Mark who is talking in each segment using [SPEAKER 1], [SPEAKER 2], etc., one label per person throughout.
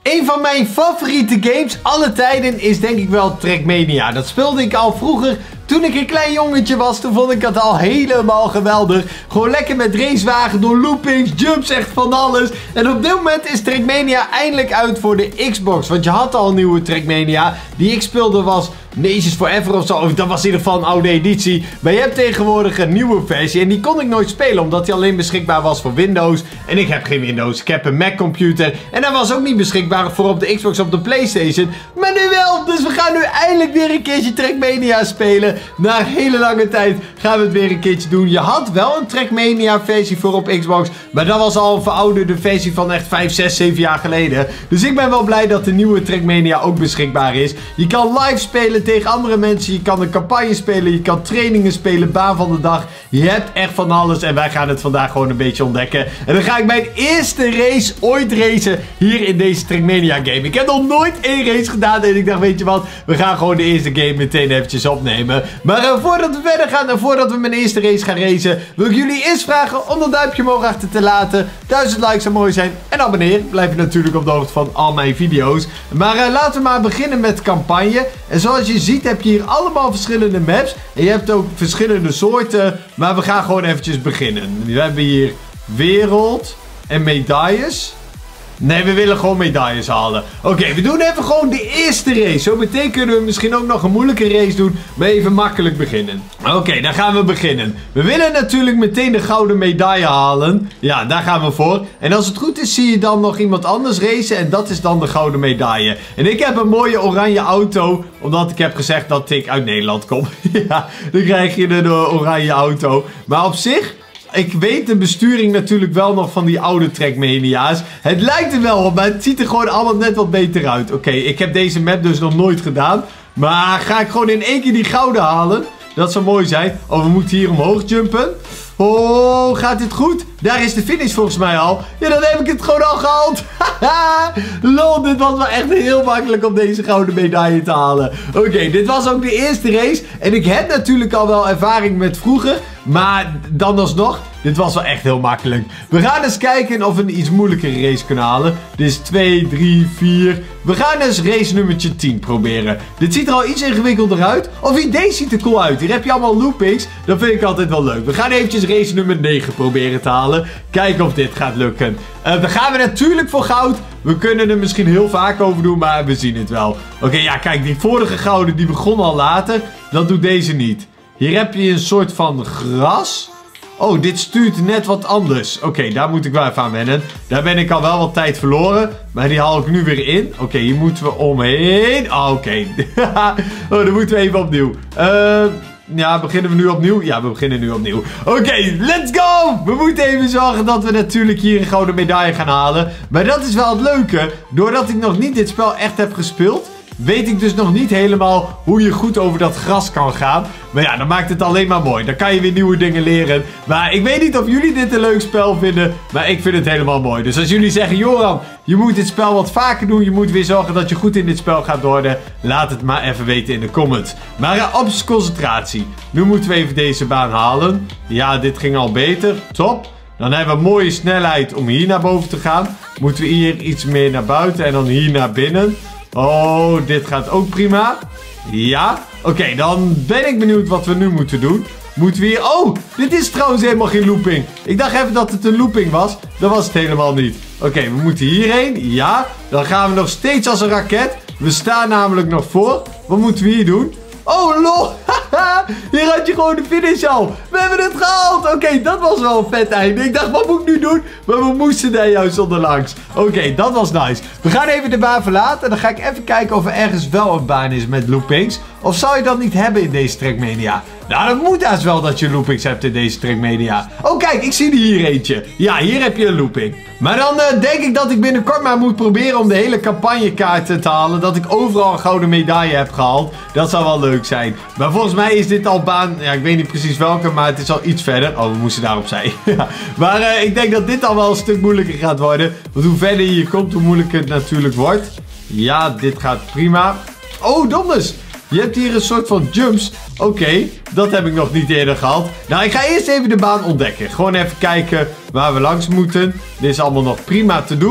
[SPEAKER 1] Een van mijn favoriete games alle tijden is denk ik wel Trackmania. Dat speelde ik al vroeger toen ik een klein jongetje was. Toen vond ik het al helemaal geweldig. Gewoon lekker met racewagen door loopings, jumps, echt van alles. En op dit moment is Trackmania eindelijk uit voor de Xbox. Want je had al een nieuwe Trackmania. Die ik speelde was Nations Forever of zo. Of dat was in ieder geval een oude editie. Maar je hebt tegenwoordig een nieuwe versie. En die kon ik nooit spelen. Omdat die alleen beschikbaar was voor Windows. En ik heb geen Windows. Ik heb een Mac computer. En dat was ook niet beschikbaar voor op de Xbox op de PlayStation. Maar nu wel. Dus we gaan nu eindelijk weer een keertje Trackmania spelen. Na een hele lange tijd gaan we het weer een keertje doen. Je had wel een Trackmania versie voor op Xbox. Maar dat was al een verouderde versie van echt 5, 6, 7 jaar geleden. Dus ik ben wel blij dat de nieuwe Trackmania ook beschikbaar is. Je kan live spelen tegen andere mensen. Je kan een campagne spelen. Je kan trainingen spelen. Baan van de dag. Je hebt echt van alles. En wij gaan het vandaag gewoon een beetje ontdekken. En dan ga ik mijn eerste race ooit racen hier in deze Trackmania game. Ik heb nog nooit één race gedaan. En ik dacht, weet je wat? We gaan gewoon de eerste game meteen eventjes opnemen. Maar voordat we verder gaan en voordat we mijn eerste race gaan racen, wil ik jullie eerst vragen om een duimpje omhoog achter te laten. 1000 likes zou mooi zijn. En abonneer. Blijf je natuurlijk op de hoogte van al mijn video's. Maar laten we maar beginnen met campagne. En zoals je ziet heb je hier allemaal verschillende maps. En je hebt ook verschillende soorten. Maar we gaan gewoon eventjes beginnen. We hebben hier wereld en medailles. Nee, we willen gewoon medailles halen. Oké, we doen even gewoon de eerste race. Zo meteen kunnen we misschien ook nog een moeilijke race doen. Maar even makkelijk beginnen. Oké, dan gaan we beginnen. We willen natuurlijk meteen de gouden medaille halen. Ja, daar gaan we voor. En als het goed is, zie je dan nog iemand anders racen. En dat is dan de gouden medaille. En ik heb een mooie oranje auto. Omdat ik heb gezegd dat ik uit Nederland kom. Ja, dan krijg je een oranje auto. Maar op zich, ik weet de besturing natuurlijk wel nog van die oude Trackmania's. Het lijkt er wel op, maar het ziet er gewoon allemaal net wat beter uit. Oké, ik heb deze map dus nog nooit gedaan. Maar ga ik gewoon in één keer die gouden halen? Dat zou mooi zijn. Oh, we moeten hier omhoog jumpen. Oh, gaat dit goed? Daar is de finish volgens mij al. Ja, dan heb ik het gewoon al gehaald. Lol, dit was wel echt heel makkelijk om deze gouden medaille te halen. Oké, dit was ook de eerste race. En ik heb natuurlijk al wel ervaring met vroeger. Maar dan alsnog, dit was wel echt heel makkelijk. We gaan eens kijken of we een iets moeilijkere race kunnen halen. Dit is 2, 3, 4. We gaan eens race nummertje 10 proberen. Dit ziet er al iets ingewikkelder uit. Of deze ziet er cool uit. Hier heb je allemaal loopings. Dat vind ik altijd wel leuk. We gaan eventjes race nummer 9 proberen te halen. Kijken of dit gaat lukken. Dan gaan we natuurlijk voor goud. We kunnen er misschien heel vaak over doen, maar we zien het wel. Oké, ja, kijk, die vorige gouden die begon al later. Dat doet deze niet. Hier heb je een soort van gras. Oh, dit stuurt net wat anders. Oké, daar moet ik wel even aan wennen. Daar ben ik al wel wat tijd verloren. Maar die haal ik nu weer in. Oké, hier moeten we omheen. Oh, oké. Oh, dan moeten we even opnieuw. Ja, beginnen we nu opnieuw? Ja, we beginnen nu opnieuw. Oké, let's go! We moeten even zorgen dat we natuurlijk hier een gouden medaille gaan halen. Maar dat is wel het leuke. Doordat ik nog niet dit spel echt heb gespeeld, weet ik dus nog niet helemaal hoe je goed over dat gras kan gaan. Maar ja, dan maakt het alleen maar mooi. Dan kan je weer nieuwe dingen leren. Maar ik weet niet of jullie dit een leuk spel vinden. Maar ik vind het helemaal mooi. Dus als jullie zeggen, Joran, je moet dit spel wat vaker doen. Je moet weer zorgen dat je goed in dit spel gaat worden. Laat het maar even weten in de comments. Maar op concentratie. Nu moeten we even deze baan halen. Ja, dit ging al beter. Top. Dan hebben we mooie snelheid om hier naar boven te gaan. Moeten we hier iets meer naar buiten en dan hier naar binnen. Oh, dit gaat ook prima. Ja. Oké, dan ben ik benieuwd wat we nu moeten doen. Moeten we hier... Oh, dit is trouwens helemaal geen looping. Ik dacht even dat het een looping was. Dat was het helemaal niet. Oké, we moeten hierheen. Ja. Dan gaan we nog steeds als een raket. We staan namelijk nog voor. Wat moeten we hier doen? Oh, lol. Hier had je gewoon de finish al. We hebben het gehaald. Oké, dat was wel een vet einde. Ik dacht, wat moet ik nu doen? Maar we moesten daar juist onderlangs. Oké, dat was nice. We gaan even de baan verlaten. En dan ga ik even kijken of er ergens wel een baan is met loopings. Of zou je dat niet hebben in deze Trackmania? Nou, dat moet haast wel dat je loopings hebt in deze Trackmania. Oh, kijk, ik zie er hier eentje. Ja, hier heb je een looping. Maar dan denk ik dat ik binnenkort maar moet proberen om de hele campagnekaart te halen. Dat ik overal een gouden medaille heb gehaald. Dat zou wel leuk zijn. Maar volgens mij is dit al baan... Ja, ik weet niet precies welke, maar het is al iets verder. Oh, we moesten daar opzij. Maar ik denk dat dit al wel een stuk moeilijker gaat worden. Want hoe verder je komt, hoe moeilijker het natuurlijk wordt. Ja, dit gaat prima. Oh, donders! Je hebt hier een soort van jumps. Oké, dat heb ik nog niet eerder gehad. Nou, ik ga eerst even de baan ontdekken. Gewoon even kijken waar we langs moeten. Dit is allemaal nog prima te doen.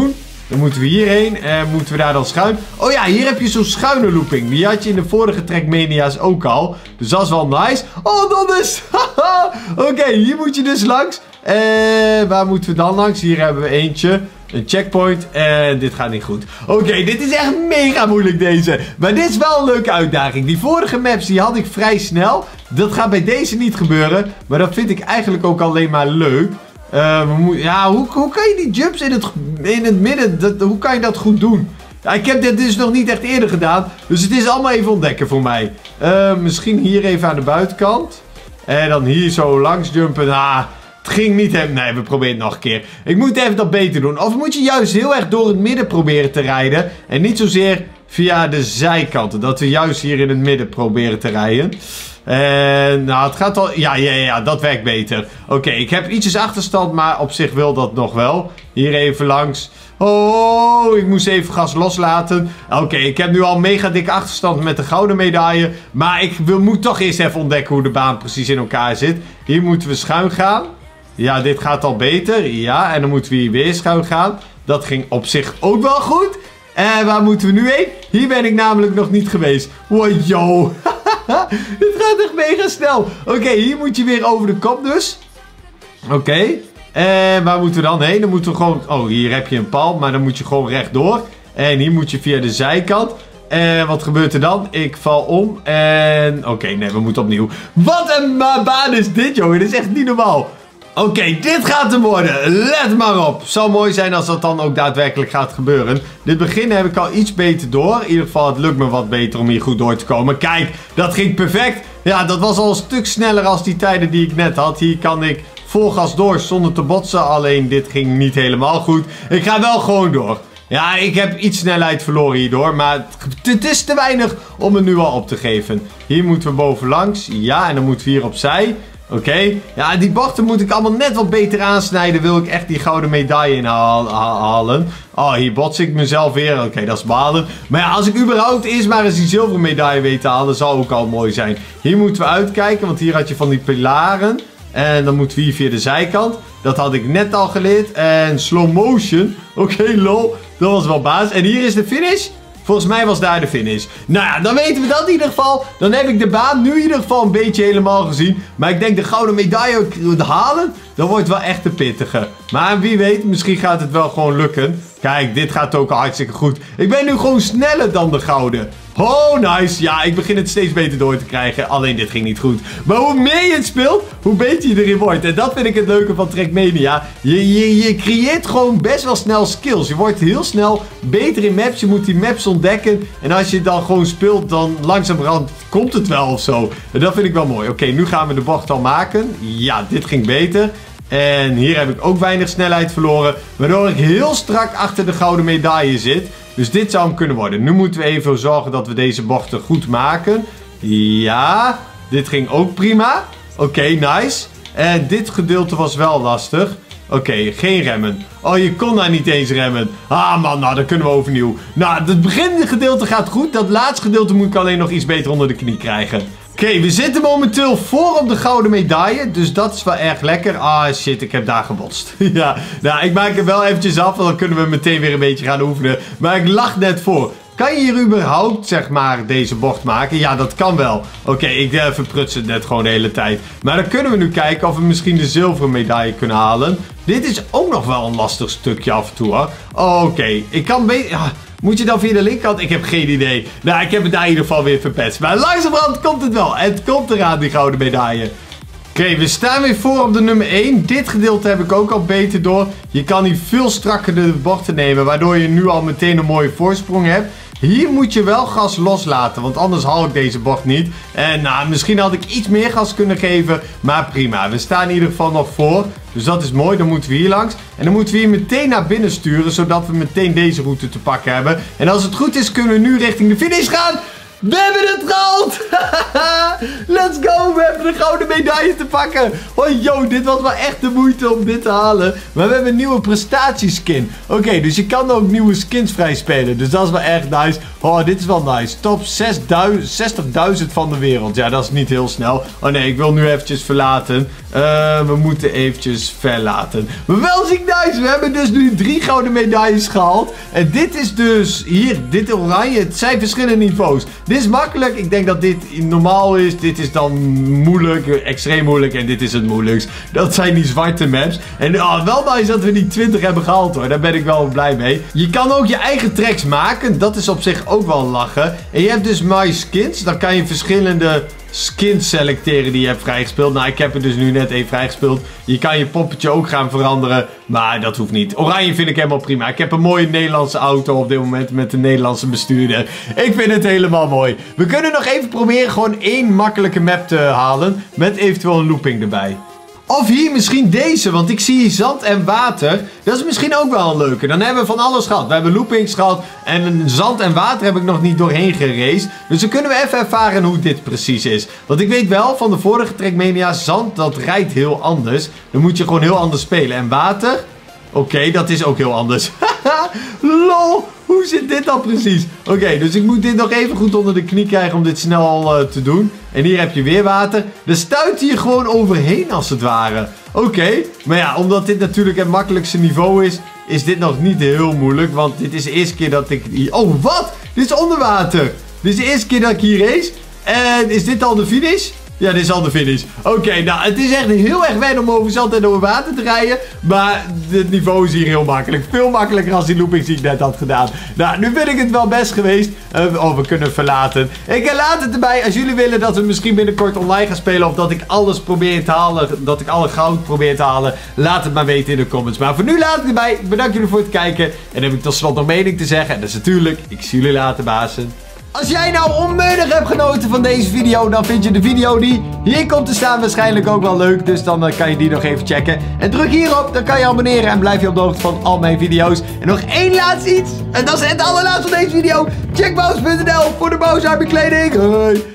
[SPEAKER 1] Dan moeten we hierheen. En moeten we daar dan schuin. Oh ja, hier heb je zo'n schuine looping. Die had je in de vorige Trackmania's ook al. Dus dat is wel nice. Oh, dat is... Oké, hier moet je dus langs. Waar moeten we dan langs? Hier hebben we eentje. Een checkpoint. En dit gaat niet goed. Oké, dit is echt mega moeilijk deze. Maar dit is wel een leuke uitdaging. Die vorige maps die had ik vrij snel. Dat gaat bij deze niet gebeuren. Maar dat vind ik eigenlijk ook alleen maar leuk. Ja, hoe kan je die jumps in het midden, hoe kan je dat goed doen? Ja, ik heb dit dus nog niet echt eerder gedaan. Dus het is allemaal even ontdekken voor mij. Misschien hier even aan de buitenkant. En dan hier zo langs jumpen. Het ging niet hem. Nee, we proberen het nog een keer. Ik moet even dat beter doen. Of moet je juist heel erg door het midden proberen te rijden. En niet zozeer via de zijkanten. Dat we juist hier in het midden proberen te rijden. Nou, het gaat al... Ja, dat werkt beter. Oké, ik heb ietsjes achterstand, maar op zich wil dat nog wel. Hier even langs. Oh, ik moest even gas loslaten. Oké, ik heb nu al mega dikke achterstand met de gouden medaille. Maar ik moet toch eerst even ontdekken hoe de baan precies in elkaar zit. Hier moeten we schuin gaan. Ja, dit gaat al beter. Ja, en dan moeten we hier weer schuin gaan. Dat ging op zich ook wel goed. En waar moeten we nu heen? Hier ben ik namelijk nog niet geweest. Wow, yo. Dit gaat echt mega snel. Oké, hier moet je weer over de kop dus. Oké. En waar moeten we dan heen? Dan moeten we gewoon... Oh, hier heb je een paal, maar dan moet je gewoon rechtdoor. En hier moet je via de zijkant. En wat gebeurt er dan? Ik val om. En... Oké, nee, we moeten opnieuw. Wat een baan is dit, jongen. Dit is echt niet normaal. Oké, dit gaat hem worden. Let maar op. Zou mooi zijn als dat dan ook daadwerkelijk gaat gebeuren. Dit begin heb ik al iets beter door. In ieder geval, het lukt me wat beter om hier goed door te komen. Kijk, dat ging perfect. Ja, dat was al een stuk sneller als die tijden die ik net had. Hier kan ik vol gas door zonder te botsen. Alleen dit ging niet helemaal goed. Ik ga wel gewoon door. Ja, ik heb iets snelheid verloren hierdoor. Maar het is te weinig om het nu al op te geven. Hier moeten we bovenlangs. Ja, en dan moeten we hier opzij. Oké. Ja, die bochten moet ik allemaal net wat beter aansnijden. Wil ik echt die gouden medaille inhalen. Oh, hier bots ik mezelf weer. Oké, dat is balen. Maar ja, als ik überhaupt eerst maar eens die zilveren medaille weet te halen, zou ook al mooi zijn. Hier moeten we uitkijken, want hier had je van die pilaren. En dan moeten we hier via de zijkant. Dat had ik net al geleerd. En slow motion. Oké, lol. Dat was wel baas. En hier is de finish. Volgens mij was daar de finish. Nou ja, dan weten we dat in ieder geval. Dan heb ik de baan nu in ieder geval een beetje helemaal gezien. Maar ik denk de gouden medaille halen, dat wordt wel echt een pittige. Maar wie weet, misschien gaat het wel gewoon lukken. Kijk, dit gaat ook al hartstikke goed. Ik ben nu gewoon sneller dan de gouden. Oh, nice. Ja, ik begin het steeds beter door te krijgen. Alleen dit ging niet goed. Maar hoe meer je het speelt, hoe beter je erin wordt. En dat vind ik het leuke van Trackmania. Je creëert gewoon best wel snel skills. Je wordt heel snel beter in maps. Je moet die maps ontdekken. En als je dan gewoon speelt, dan langzamerhand komt het wel of zo. En dat vind ik wel mooi. Oké, nu gaan we de bocht al maken. Ja, dit ging beter. En hier heb ik ook weinig snelheid verloren. Waardoor ik heel strak achter de gouden medaille zit. Dus dit zou hem kunnen worden. Nu moeten we even zorgen dat we deze bochten goed maken. Ja, dit ging ook prima. Oké, nice. En dit gedeelte was wel lastig. Oké, geen remmen. Oh, je kon daar niet eens remmen. Ah man, nou dan kunnen we overnieuw. Nou, het begingedeelte gaat goed. Dat laatste gedeelte moet ik alleen nog iets beter onder de knie krijgen. Oké, we zitten momenteel voor op de gouden medaille. Dus dat is wel erg lekker. Ah, shit, ik heb daar gebotst. Ja, nou, ik maak het wel eventjes af. Want dan kunnen we meteen weer een beetje gaan oefenen. Maar ik lag net voor. Kan je hier überhaupt, zeg maar, deze bocht maken? Ja, dat kan wel. Oké, ik verpruts het net gewoon de hele tijd. Maar dan kunnen we nu kijken of we misschien de zilveren medaille kunnen halen. Dit is ook nog wel een lastig stukje af en toe, hoor. Oké, ik kan beter... Ja. Moet je dan via de linkerkant? Ik heb geen idee. Nou, ik heb het daar in ieder geval weer verpest. Maar langzamerhand komt het wel. Het komt eraan, die gouden medaille. Oké, we staan weer voor op de nummer 1. Dit gedeelte heb ik ook al beter door. Je kan hier veel strakker de bochten nemen. Waardoor je nu al meteen een mooie voorsprong hebt. Hier moet je wel gas loslaten, want anders haal ik deze bocht niet. En nou, misschien had ik iets meer gas kunnen geven, maar prima. We staan in ieder geval nog voor, dus dat is mooi. Dan moeten we hier langs. En dan moeten we hier meteen naar binnen sturen, zodat we meteen deze route te pakken hebben. En als het goed is, kunnen we nu richting de finish gaan. We hebben het gehaald! Let's go! We hebben de gouden medaille te pakken! Oh yo, dit was wel echt de moeite om dit te halen. Maar we hebben een nieuwe prestatieskin. Oké, dus je kan ook nieuwe skins vrij spelen. Dus dat is wel echt nice. Oh, dit is wel nice. Top 60.000 van de wereld. Ja, dat is niet heel snel. Oh nee, ik wil nu eventjes verlaten. We moeten eventjes verlaten. Maar wel ziek nice. We hebben dus nu 3 gouden medailles gehaald. En dit is dus... Hier, dit oranje. Het zijn verschillende niveaus. Dit is makkelijk. Ik denk dat dit normaal is. Dit is dan moeilijk. Extreem moeilijk. En dit is het moeilijkst. Dat zijn die zwarte maps. En wel nice dat we die 20 hebben gehaald hoor. Daar ben ik wel blij mee. Je kan ook je eigen tracks maken. Dat is op zich ook wel lachen. En je hebt dus My Skins. Dan kan je verschillende skins selecteren die je hebt vrijgespeeld. Nou, ik heb er dus nu net één vrijgespeeld. Je kan je poppetje ook gaan veranderen. Maar dat hoeft niet. Oranje vind ik helemaal prima. Ik heb een mooie Nederlandse auto op dit moment met een Nederlandse bestuurder. Ik vind het helemaal mooi. We kunnen nog even proberen gewoon 1 makkelijke map te halen. Met eventueel een looping erbij. Of hier misschien deze, want ik zie zand en water. Dat is misschien ook wel een leuke. Dan hebben we van alles gehad. We hebben loopings gehad en zand en water heb ik nog niet doorheen geraced. Dus dan kunnen we even ervaren hoe dit precies is. Want ik weet wel van de vorige Trackmania, zand dat rijdt heel anders. Dan moet je gewoon heel anders spelen. En water? Oké, dat is ook heel anders. Lol, hoe zit dit dan precies? Oké, dus ik moet dit nog even goed onder de knie krijgen om dit snel te doen. En hier heb je weer water. Er stuit hier gewoon overheen als het ware. Oké, maar ja, omdat dit natuurlijk het makkelijkste niveau is, is dit nog niet heel moeilijk. Want dit is de eerste keer dat ik hier... Oh, wat? Dit is onder water. Dit is de eerste keer dat ik hier race. En is dit al de finish? Ja, dit is al de finish. Oké, nou, het is echt heel erg wennen om over zand en over water te rijden. Maar het niveau is hier heel makkelijk. Veel makkelijker als die loopings die ik net had gedaan. Nou, nu vind ik het wel best geweest. We kunnen verlaten. Ik laat het erbij. Als jullie willen dat we misschien binnenkort online gaan spelen. Of dat ik alles probeer te halen. Dat ik alle goud probeer te halen. Laat het maar weten in de comments. Maar voor nu laat het erbij. Ik bedank jullie voor het kijken. En dan heb ik tot slot nog mening te zeggen. En dat is natuurlijk, ik zie jullie later, bazen. Als jij nou onmiddellijk hebt genoten van deze video, dan vind je de video die hier komt te staan waarschijnlijk ook wel leuk. Dus dan kan je die nog even checken. En druk hierop, dan kan je abonneren en blijf je op de hoogte van al mijn video's. En nog één laatste iets. En dat is het allerlaatste van deze video. Check Boos.nl voor de Boos bekleding. Hoi.